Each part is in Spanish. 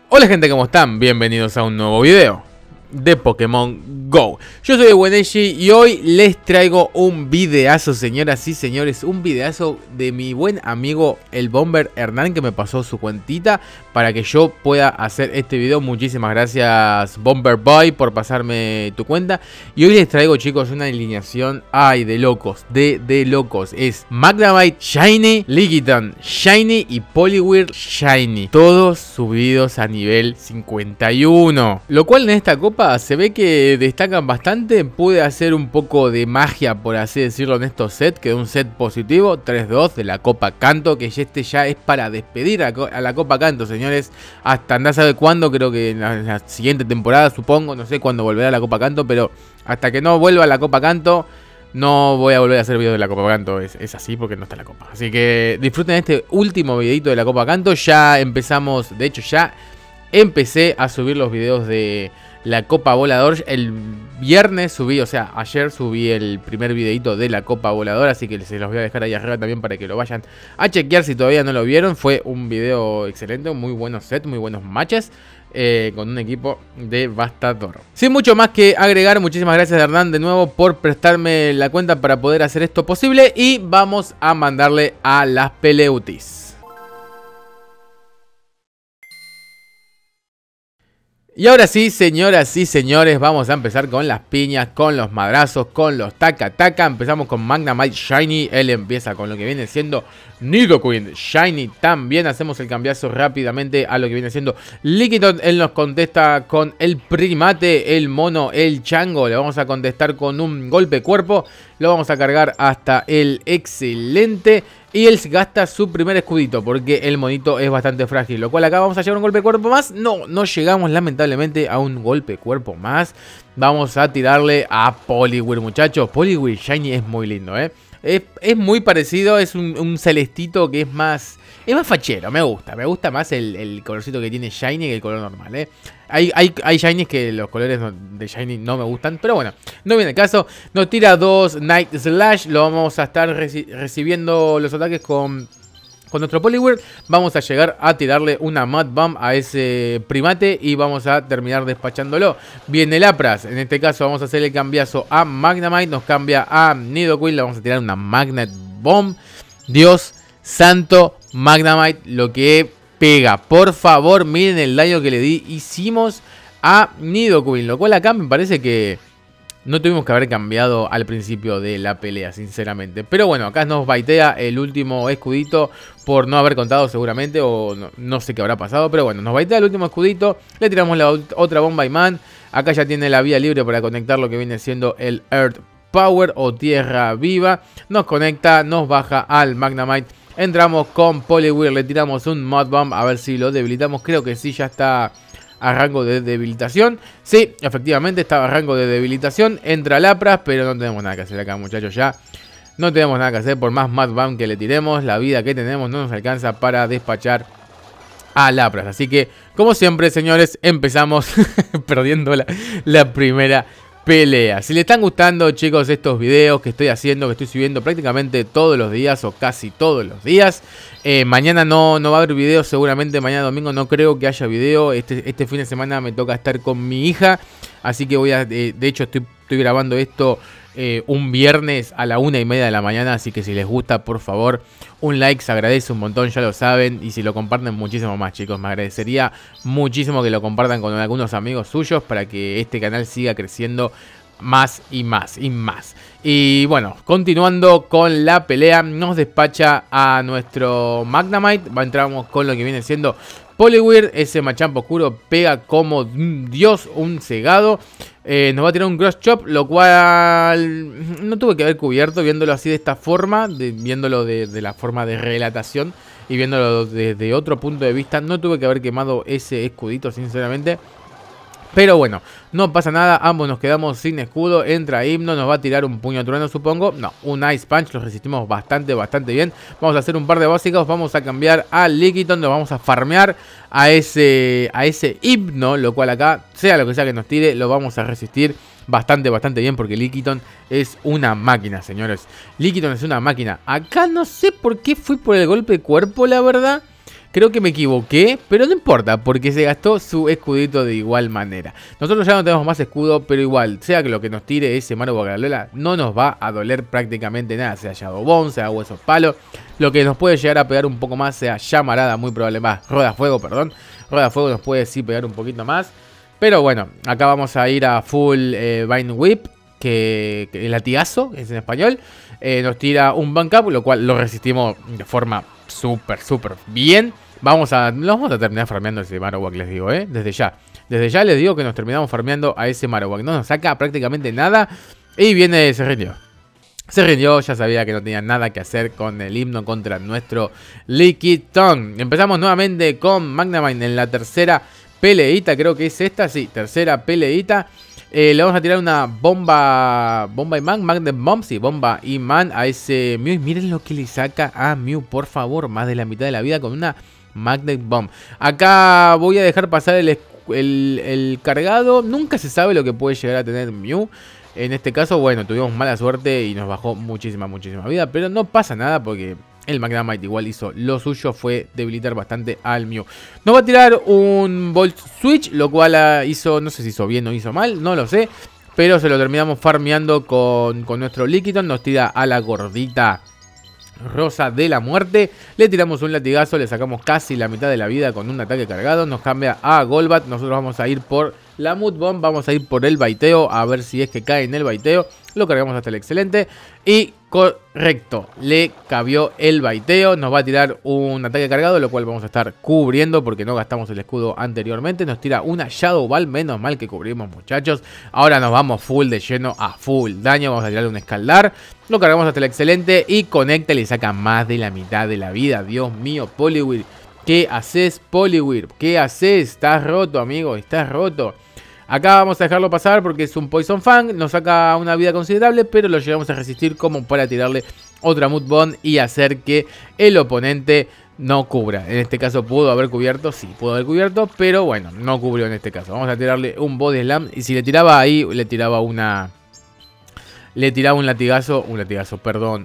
Hola gente, ¿cómo están? Bienvenidos a un nuevo video de Pokémon GO. Yo soy Bueneshi y hoy les traigo un videazo, señoras y señores. Un videazo de mi buen amigo el Bomber Hernán, que me pasó su cuentita para que yo pueda hacer este video. Muchísimas gracias, Bomber Boy, por pasarme tu cuenta. Y hoy les traigo, chicos, una alineación de locos, de locos. Es Magnemite Shiny, Lickitung Shiny y Poliwhirl Shiny, todos subidos a nivel 51. Lo cual en esta copa se ve que destacan bastante. Pude hacer un poco de magia, por así decirlo, en estos sets. Quedó un set positivo, 3-2 de la Copa Kanto, que este ya es para despedir a la Copa Kanto, señores. Hasta andá sabe cuándo, creo que en la siguiente temporada, supongo. No sé cuándo volverá la Copa Kanto, pero hasta que no vuelva la Copa Kanto, no voy a volver a hacer videos de la Copa Kanto. Es así porque no está la Copa. Así que disfruten este último videito de la Copa Kanto. Ya empezamos, de hecho ya empecé a subir los videos de la Copa Volador. El viernes subí, o sea, ayer subí el primer videito de la Copa Volador, así que se los voy a dejar ahí arriba también para que lo vayan a chequear si todavía no lo vieron. Fue un video excelente, muy buenos sets, muy buenos matches, con un equipo devastador. Sin mucho más que agregar, muchísimas gracias Hernán de nuevo por prestarme la cuenta para poder hacer esto posible. Y vamos a mandarle a las peleutis. Y ahora sí, señoras y señores, vamos a empezar con las piñas, con los madrazos, con los taca-taca. Empezamos con Magnemite Shiny. Él empieza con lo que viene siendo Nidoqueen Shiny. También hacemos el cambiazo rápidamente a lo que viene siendo Lickitung. Él nos contesta con el Primate, el Mono, el Chango. Le vamos a contestar con un golpe cuerpo. Lo vamos a cargar hasta el excelente. Y él gasta su primer escudito porque el monito es bastante frágil. Lo cual acá vamos a llevar un golpe cuerpo más. No llegamos lamentablemente a un golpe cuerpo más. Vamos a tirarle a Poliwhirl, muchachos. Poliwhirl Shiny es muy lindo, es muy parecido, es un celestito que es más fachero, me gusta más el colorcito que tiene Shiny que el color normal, Hay Shinies que los colores de Shiny no me gustan, pero bueno, no viene el caso. Nos tira dos Night Slash, lo vamos a estar recibiendo los ataques con nuestro Poliwhirl. Vamos a llegar a tirarle una Mud Bomb a ese Primate y vamos a terminar despachándolo. Viene Lapras, en este caso vamos a hacer el cambiazo a Magnemite, nos cambia a Nidoqueen, le vamos a tirar una Magnet Bomb. Dios santo, Magnemite, lo que pega. Por favor, miren el daño que le hicimos a Nidoqueen, lo cual acá me parece que no tuvimos que haber cambiado al principio de la pelea, sinceramente. Pero bueno, acá nos baitea el último escudito por no haber contado seguramente, o no sé qué habrá pasado. Pero bueno, nos baitea el último escudito, le tiramos la otra bomba imán. Acá ya tiene la vía libre para conectar lo que viene siendo el Earth Power o Tierra Viva. Nos conecta, nos baja al Magnemite. Entramos con Poliwhirl, le tiramos un Mud Bomb a ver si lo debilitamos. Creo que sí, ya está a rango de debilitación. Sí, efectivamente estaba a rango de debilitación. Entra Lapras, pero no tenemos nada que hacer acá, muchachos. Ya no tenemos nada que hacer. Por más Mud Bomb que le tiremos, la vida que tenemos no nos alcanza para despachar a Lapras. Así que, como siempre, señores, empezamos perdiendo la primera pelea. Si les están gustando, chicos, estos videos que estoy haciendo, que estoy subiendo prácticamente todos los días o casi todos los días, mañana no va a haber video, seguramente mañana domingo no creo que haya video. Este fin de semana me toca estar con mi hija, así que voy a, de hecho estoy grabando esto un viernes a la 1:30 de la mañana, así que si les gusta, por favor, un like se agradece un montón, ya lo saben, y si lo comparten muchísimo más, chicos, me agradecería muchísimo que lo compartan con algunos amigos suyos para que este canal siga creciendo más y más y más. Y bueno, continuando con la pelea, nos despacha a nuestro Magnemite. Entramos con lo que viene siendo Poliwhirl. Ese Machamp oscuro pega como Dios, un cegado. Nos va a tirar un Cross Chop, lo cual no tuve que haber cubierto, viéndolo así de esta forma, viéndolo de la forma de relatación y viéndolo desde otro punto de vista. No tuve que haber quemado ese escudito, sinceramente. Pero bueno, no pasa nada, ambos nos quedamos sin escudo. Entra Himno, nos va a tirar un puño trueno, supongo. No, un Ice Punch, lo resistimos bastante bien. Vamos a hacer un par de básicos, vamos a cambiar a Lickitung, nos vamos a farmear a ese Himno, lo cual acá, sea lo que sea que nos tire, lo vamos a resistir bastante bien, porque Lickitung es una máquina, señores. Lickitung es una máquina. Acá no sé por qué fui por el golpe cuerpo, la verdad. Creo que me equivoqué, pero no importa, porque se gastó su escudito de igual manera. Nosotros ya no tenemos más escudo, pero igual, sea que lo que nos tire ese Marowak a Alola, no nos va a doler prácticamente nada. Sea Shadow Bone, sea Huesos Palo. Lo que nos puede llegar a pegar un poco más sea Llamarada, muy probablemente. Rueda Fuego, perdón. Rueda Fuego nos puede sí pegar un poquito más. Pero bueno, acá vamos a ir a full Vine Whip, que el latigazo, es en español. Nos tira un Bank Up, lo cual lo resistimos de forma súper bien. Lo vamos a terminar farmeando ese Marowak, les digo, desde ya. Desde ya les digo que nos terminamos farmeando a ese Marowak. No nos saca prácticamente nada. Y viene, se rindió. Se rindió, ya sabía que no tenía nada que hacer con el himno contra nuestro Lickitung. Empezamos nuevamente con Magnemite en la tercera peleita, creo que es esta, sí, tercera peleita. Le vamos a tirar una bomba imán, Magnet Bomb, sí, bomba imán a ese Mew. Y miren lo que le saca a Mew, por favor, más de la mitad de la vida con una Magnet Bomb. Acá voy a dejar pasar el cargado. Nunca se sabe lo que puede llegar a tener Mew. En este caso, bueno, tuvimos mala suerte y nos bajó muchísima vida. Pero no pasa nada porque el Magnemite igual hizo lo suyo, fue debilitar bastante al Mew. Nos va a tirar un Volt Switch, lo cual hizo, no sé si hizo bien o hizo mal, no lo sé. Pero se lo terminamos farmeando con nuestro Lickitung. Nos tira a la gordita rosa de la muerte. Le tiramos un latigazo, le sacamos casi la mitad de la vida con un ataque cargado. Nos cambia a Golbat. Nosotros vamos a ir por la Mood Bomb, vamos a ir por el baiteo, a ver si es que cae en el baiteo. Lo cargamos hasta el excelente. Y correcto, le cabió el baiteo. Nos va a tirar un ataque cargado, lo cual vamos a estar cubriendo porque no gastamos el escudo anteriormente. Nos tira una Shadow Ball, menos mal que cubrimos, muchachos. Ahora nos vamos full de lleno a full daño. Vamos a tirarle un escaldar. Lo cargamos hasta el excelente y conecta y le saca más de la mitad de la vida. Dios mío, Poliwhirl. ¿Qué haces, Poliwhirl? ¿Qué haces? Estás roto, amigo, estás roto. Acá vamos a dejarlo pasar porque es un Poison Fang. Nos saca una vida considerable, pero lo llegamos a resistir como para tirarle otra Mood Bomb y hacer que el oponente no cubra. En este caso pudo haber cubierto, sí, pudo haber cubierto, pero bueno, no cubrió en este caso. Vamos a tirarle un Body Slam y si le tiraba ahí, le tiraba un latigazo, perdón,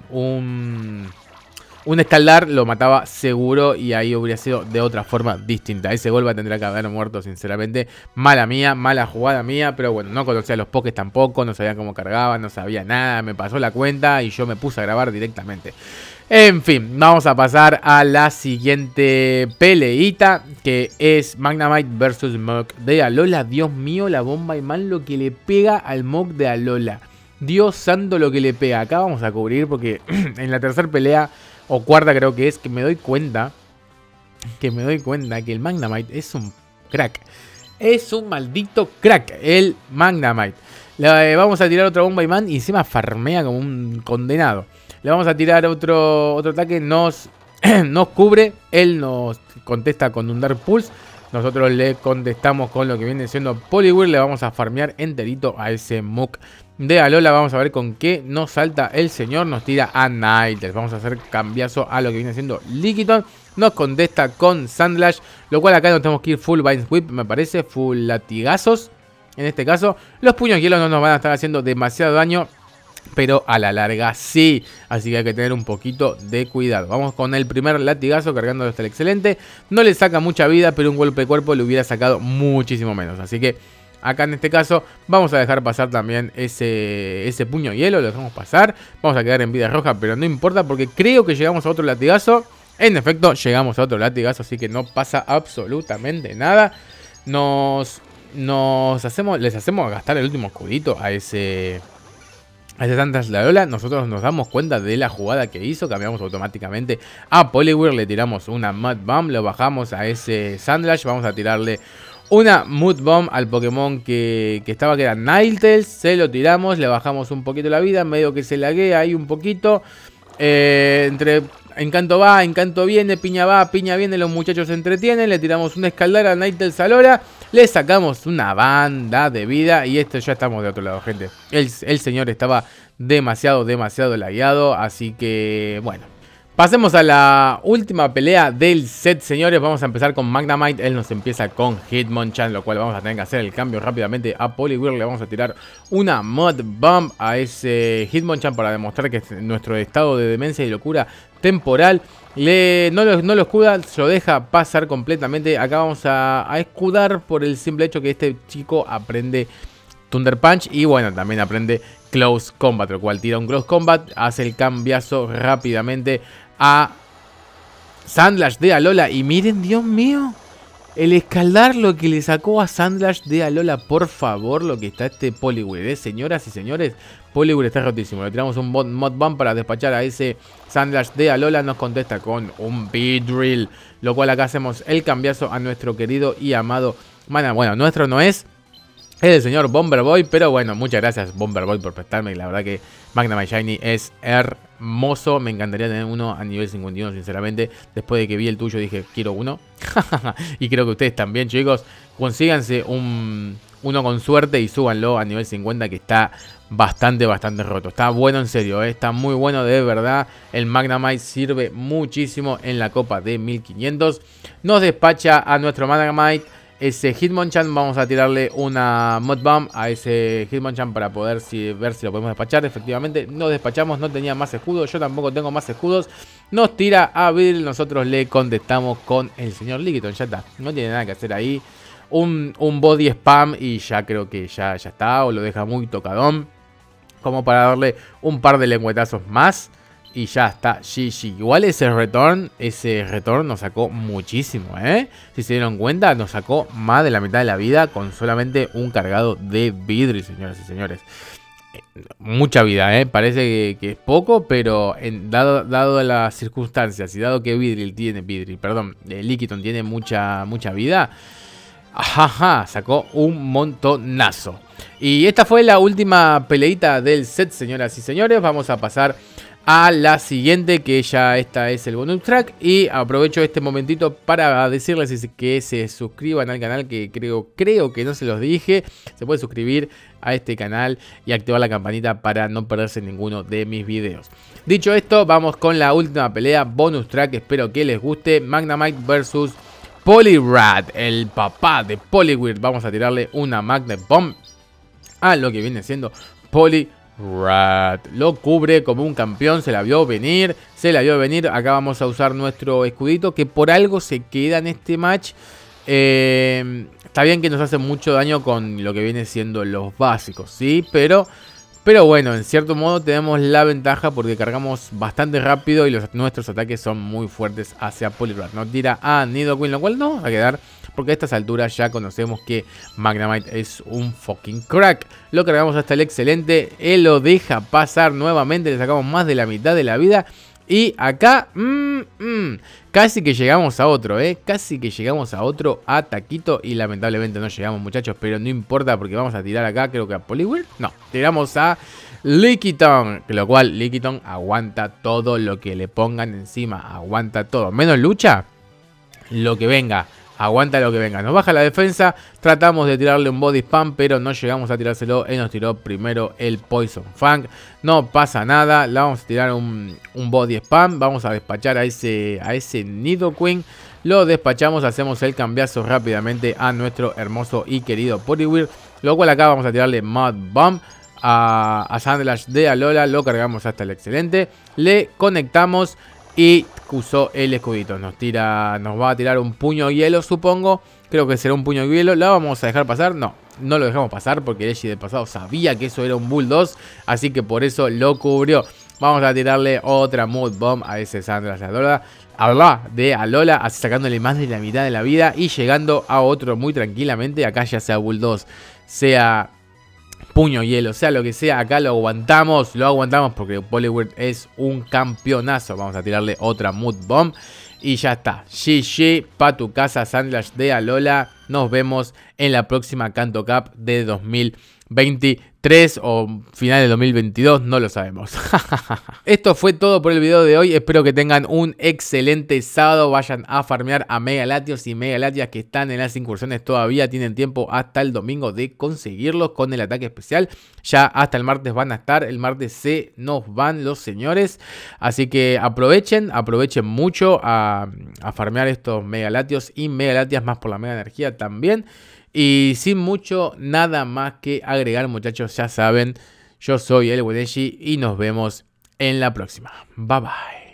un escaldar, lo mataba seguro y ahí hubiera sido de otra forma distinta. Ese Golbat tendría que haber muerto, sinceramente. Mala mía, mala jugada mía, pero bueno, no conocía los pokés tampoco, no sabía cómo cargaba, no sabía nada. Me pasó la cuenta y yo me puse a grabar directamente. En fin, vamos a pasar a la siguiente peleita, que es Magnemite vs Muk de Alola. Dios mío, la bomba imán lo que le pega al Muk de Alola. Dios santo lo que le pega. Acá vamos a cubrir porque en la tercera pelea, o cuarta creo que es, que me doy cuenta que el Magnemite es un crack. Es un maldito crack el Magnemite. Le vamos a tirar otra bomba imán y encima farmea como un condenado. Le vamos a tirar otro ataque, nos cubre. Él nos contesta con un Dark Pulse. Nosotros le contestamos con lo que viene siendo Poliwhirl. Le vamos a farmear enterito a ese Muk de Alola. Vamos a ver con qué nos salta el señor. Nos tira a Ninetales. Vamos a hacer cambiazo a lo que viene siendo Lickitung. Nos contesta con Sandlash, lo cual acá nos tenemos que ir full Vine Whip, me parece, full latigazos. En este caso, los puños hielo no nos van a estar haciendo demasiado daño, pero a la larga sí. Así que hay que tener un poquito de cuidado. Vamos con el primer latigazo cargando hasta el excelente. No le saca mucha vida, pero un golpe de cuerpo le hubiera sacado muchísimo menos. Así que acá en este caso vamos a dejar pasar también ese puño hielo. Lo dejamos pasar. Vamos a quedar en vida roja, pero no importa porque creo que llegamos a otro latigazo. En efecto, llegamos a otro latigazo, así que no pasa absolutamente nada. Les hacemos gastar el último escudito a ese Sandlash de Alola. Nosotros nos damos cuenta de la jugada que hizo. Cambiamos automáticamente a Poliwhirl. Le tiramos una Mud Bomb. Lo bajamos a ese Sandlash. Vamos a tirarle una Mood Bomb al Pokémon que era Ninetales. Se lo tiramos. Le bajamos un poquito la vida. Medio que se laguea ahí un poquito. Entre encanto va, encanto viene, piña va, piña viene, los muchachos se entretienen. Le tiramos una escaldar a Ninetales Alola. Le sacamos una banda de vida. Y esto ya estamos de otro lado, gente. El señor estaba demasiado lagueado. Así que, bueno, Pasemos a la última pelea del set, señores. Vamos a empezar con Magnemite. Él nos empieza con Hitmonchan, lo cual vamos a tener que hacer el cambio rápidamente a Poliwhirl. Le vamos a tirar una Mud Bomb a ese Hitmonchan para demostrar que nuestro estado de demencia y locura temporal no lo escuda, se lo deja pasar completamente. Acá vamos a escudar por el simple hecho que este chico aprende Thunder Punch y bueno, también aprende Close Combat, lo cual tira un Close Combat, hace el cambiazo rápidamente a Sandlash de Alola. Y miren, Dios mío, el escaldar lo que le sacó a Sandlash de Alola. Por favor, lo que está este Poliwhirl, señoras y señores. Poliwhirl está rotísimo. Le tiramos un Mod Bomb para despachar a ese Sandlash de Alola. Nos contesta con un Beedrill, lo cual acá hacemos el cambiazo a nuestro querido y amado Mana. Bueno, nuestro no es el señor Bomber Boy, pero bueno, muchas gracias Bomber Boy por prestarme. La verdad que Magnemite Shiny es hermoso. Me encantaría tener uno a nivel 51, sinceramente. Después de que vi el tuyo dije, quiero uno. Y creo que ustedes también, chicos. Consíganse uno con suerte y súbanlo a nivel 50, que está bastante roto. Está bueno en serio, está muy bueno de verdad. El Magnemite sirve muchísimo en la copa de 1500. Nos despacha a nuestro Magnemite ese Hitmonchan. Vamos a tirarle una Mud Bomb a ese Hitmonchan para poder ver si lo podemos despachar. Efectivamente, nos despachamos. No tenía más escudos. Yo tampoco tengo más escudos. Nos tira a Beedrill. Nosotros le contestamos con el señor Lickitung. Ya está. No tiene nada que hacer ahí. Un body spam y ya creo que ya está. O lo deja muy tocadón, como para darle un par de lengüetazos más. Y ya está, GG. Igual ese return nos sacó muchísimo, ¿eh? Si se dieron cuenta, nos sacó más de la mitad de la vida con solamente un cargado de Beedrill, señoras y señores. Mucha vida, ¿eh? Parece que es poco, pero dado las circunstancias y dado que Lickitung tiene mucha vida, ajá, sacó un montonazo. Y esta fue la última peleita del set, señoras y señores. Vamos a pasar a la siguiente, que ya esta es el bonus track. Y aprovecho este momentito para decirles que se suscriban al canal, que creo que no se los dije. Se puede suscribir a este canal y activar la campanita para no perderse ninguno de mis videos. Dicho esto, vamos con la última pelea, bonus track. Espero que les guste. Magnemite versus Poliwrath, el papá de Poliwhirl. Vamos a tirarle una Magnet Bomb a lo que viene siendo Poliwrath. Lo cubre como un campeón, se la vio venir. Acá vamos a usar nuestro escudito, que por algo se queda en este match. Está bien que nos hace mucho daño con lo que viene siendo los básicos, ¿sí? Pero bueno, en cierto modo tenemos la ventaja porque cargamos bastante rápido y nuestros ataques son muy fuertes hacia Poliwrath. Nos tira a Nidoqueen, lo cual no va a quedar, porque a estas alturas ya conocemos que Magnemite es un fucking crack. Lo cargamos hasta el excelente, él lo deja pasar nuevamente, le sacamos más de la mitad de la vida. Y acá, casi que llegamos a otro, casi que llegamos a otro ataquito. Y lamentablemente no llegamos, muchachos, pero no importa porque vamos a tirar acá, creo que a Poliwhirl. No, tiramos a Lickitung, lo cual Lickitung aguanta todo lo que le pongan encima, aguanta todo. Menos lucha, lo que venga. Aguanta lo que venga. Nos baja la defensa. Tratamos de tirarle un body spam, pero no llegamos a tirárselo. Él nos tiró primero el Poison Fang. No pasa nada. Le vamos a tirar un body spam. Vamos a despachar a ese Nidoqueen. Lo despachamos. Hacemos el cambiazo rápidamente a nuestro hermoso y querido Poliwhirl. Lo cual acá vamos a tirarle Mud Bomb a Sandlash de Alola. Lo cargamos hasta el excelente. Le conectamos. Y usó el escudito. Nos va a tirar un puño hielo, supongo. Creo que será un puño hielo. ¿La vamos a dejar pasar? No, no lo dejamos pasar porque el Eji del pasado sabía que eso era un Bull 2. Así que por eso lo cubrió. Vamos a tirarle otra Mud Bomb a ese Sandlash de Alola, así sacándole más de la mitad de la vida. Y llegando a otro muy tranquilamente. Acá ya sea Bull 2, sea puño hielo, sea lo que sea, acá lo aguantamos porque Poliwhirl es un campeonazo. Vamos a tirarle otra Mud Bomb y ya está. GG, pa' tu casa, Sandlash de Alola. Nos vemos en la próxima Kanto Cup de 2000 2023 o final del 2022, no lo sabemos. Esto fue todo por el video de hoy. Espero que tengan un excelente sábado. Vayan a farmear a Megalatios y Megalatias que están en las incursiones todavía. Tienen tiempo hasta el domingo de conseguirlos con el ataque especial. Ya hasta el martes van a estar. El martes se nos van los señores. Así que aprovechen mucho a farmear estos Megalatios y Megalatias, más por la mega energía también. Y sin mucho, nada más que agregar, muchachos, ya saben, yo soy el Bueneshi y nos vemos en la próxima. Bye bye.